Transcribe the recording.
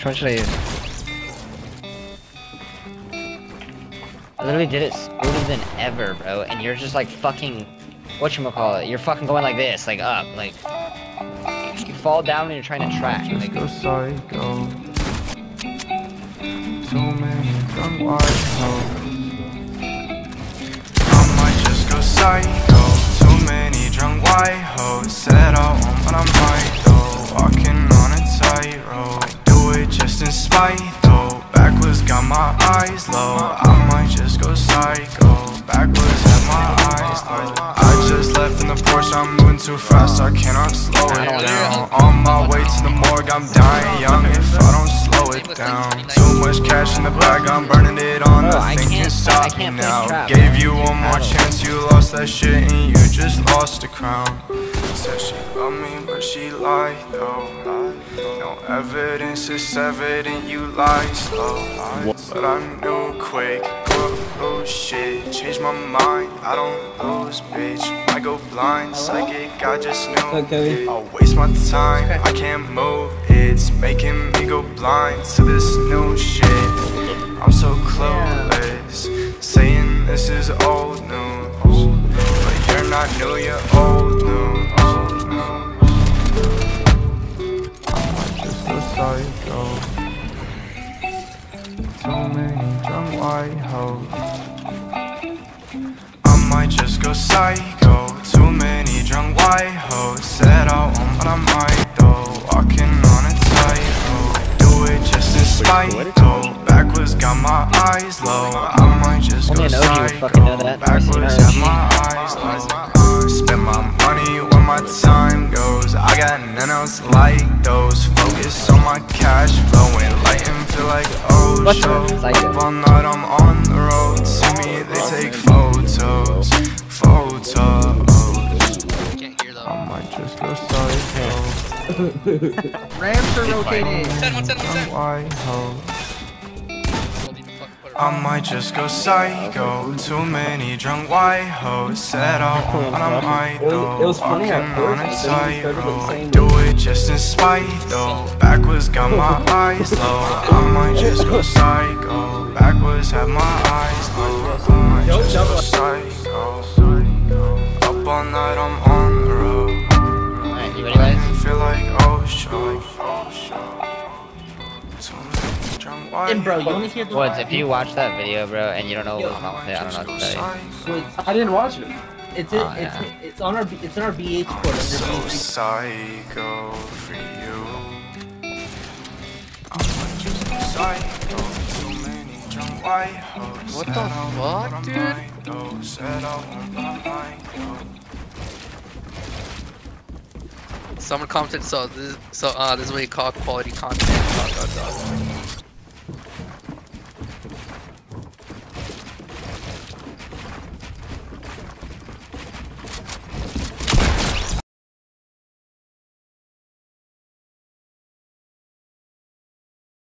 one should I use? I literally did it smoother than ever, bro, and you're just like fucking, whatchamacallit, you're fucking going like this, like up, like, you fall down and you're trying to track, Just like, go psycho. So many drunk white hoes. I might just go psycho. Too many drunk white hoes. Said I won't, but I might though. Walking on a tightrope. I do it just in spite though. Backwards got my eyes low. I might just go psycho. Backwards have my eyes low. I just left in the Porsche. I'm moving too fast. I cannot slow it down. On my way to the morgue. I'm dying young if I don't slow it down. Too much cash in the bag. I'm burning it on. Nothing can stop me now. Gave you one more chance. You lost that shit and you just lost the crown. Said she loved me, but she lied though. No evidence, it's evident you lied slow. But I knew quick, oh shit, changed my mind. I don't lose, bitch. I go blind, psychic, I just knew. I'll waste my time, I can't move. It's making me go blind to this new shit. I'm so clueless, saying this is old news, but you're not new, you're old news. Psycho. So many drunk white hoes. I might just go psycho. Too many drunk white hoes. Said I won't, but I might though. Walking on a tightrope. Do it just in spite though. Backwards got my eyes low. I might just go psycho. Backwards got my eyes low. Spend my money where my time goes. I got none else like those. Focus on my cash flowing, light and feel like ocean. Up all night I'm on the road. See me, they take photos. I might just go psycho. Ramps are rotating. White hoes. I might just go psycho. Too many drunk white hoes. Said I won't, but I might though. Walking on a tightrope. Do it just in spite though. Backwards got my eyes low. I might just go psycho. Backwards have my eyes low. I might just go psycho. Up all night I'm on the road. I feel like ocean. And bro, you only hear the Woods, if you watch that video, bro, and you don't know what's wrong with it, I don't know what to tell you. I didn't watch it. It's on our BH port. I'm so psycho for you. I might just go psycho. Too many drunk white hoes. What the fuck, dude? Said I won't, but I might. Someone commented, so this is what you call quality content.